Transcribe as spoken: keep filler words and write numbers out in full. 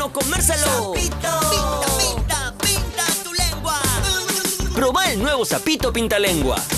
bueno comérselo. Sapito. Pinta, pinta, pinta tu lengua. Probá el nuevo Sapito Pintalengua.